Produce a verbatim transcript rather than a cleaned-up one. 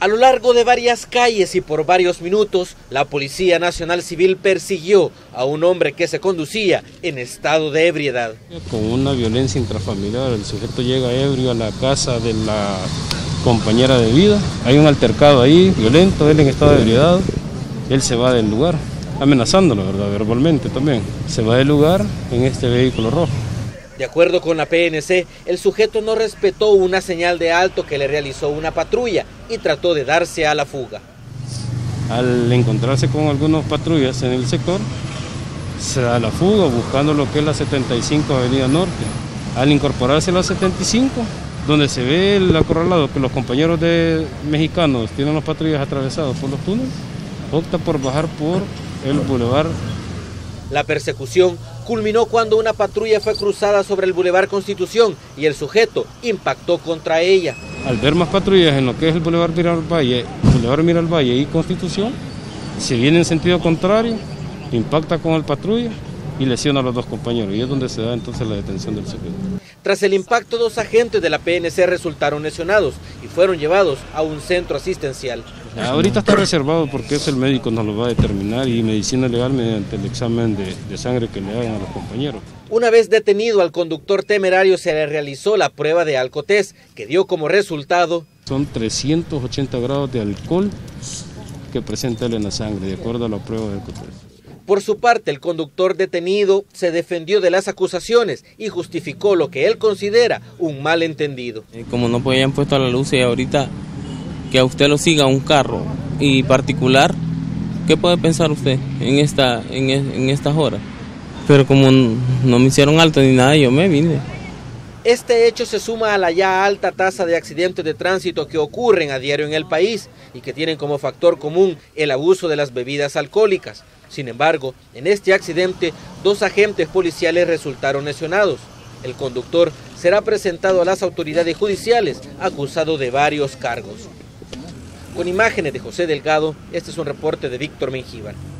A lo largo de varias calles y por varios minutos, la Policía Nacional Civil persiguió a un hombre que se conducía en estado de ebriedad. Con una violencia intrafamiliar, el sujeto llega ebrio a la casa de la compañera de vida. Hay un altercado ahí, violento, él en estado de ebriedad. Él se va del lugar, amenazándolo, ¿verdad? Verbalmente también. Se va del lugar en este vehículo rojo. De acuerdo con la P N C, el sujeto no respetó una señal de alto que le realizó una patrulla y trató de darse a la fuga. Al encontrarse con algunas patrullas en el sector, se da la fuga buscando lo que es la setenta y cinco Avenida Norte. Al incorporarse a la setenta y cinco, donde se ve el acorralado que los compañeros de mexicanos tienen las patrullas atravesadas por los túneles, opta por bajar por el bulevar. La persecución culminó cuando una patrulla fue cruzada sobre el bulevar Constitución y el sujeto impactó contra ella. Al ver más patrullas en lo que es el bulevar Miralvalle, bulevar Miralvalle y Constitución, se viene en sentido contrario, impacta con el patrulla y lesiona a los dos compañeros, y es donde se da entonces la detención del sujeto. Tras el impacto, dos agentes de la P N C resultaron lesionados y fueron llevados a un centro asistencial. Ahorita está reservado porque es el médico nos lo va a determinar y medicina legal mediante el examen de, de sangre que le hagan a los compañeros. Una vez detenido al conductor temerario se le realizó la prueba de alcotés que dio como resultado. Son trescientos ochenta grados de alcohol que presenta él en la sangre, de acuerdo a la prueba de alcotés. Por su parte, el conductor detenido se defendió de las acusaciones y justificó lo que él considera un malentendido. Como no habían puesto a la luz y ahorita que a usted lo siga un carro y particular, ¿qué puede pensar usted en, esta, en, en estas horas? Pero como no me hicieron alto ni nada, yo me vine. Este hecho se suma a la ya alta tasa de accidentes de tránsito que ocurren a diario en el país y que tienen como factor común el abuso de las bebidas alcohólicas. Sin embargo, en este accidente, dos agentes policiales resultaron lesionados. El conductor será presentado a las autoridades judiciales acusado de varios cargos. Con imágenes de José Delgado, este es un reporte de Víctor Mengíbar.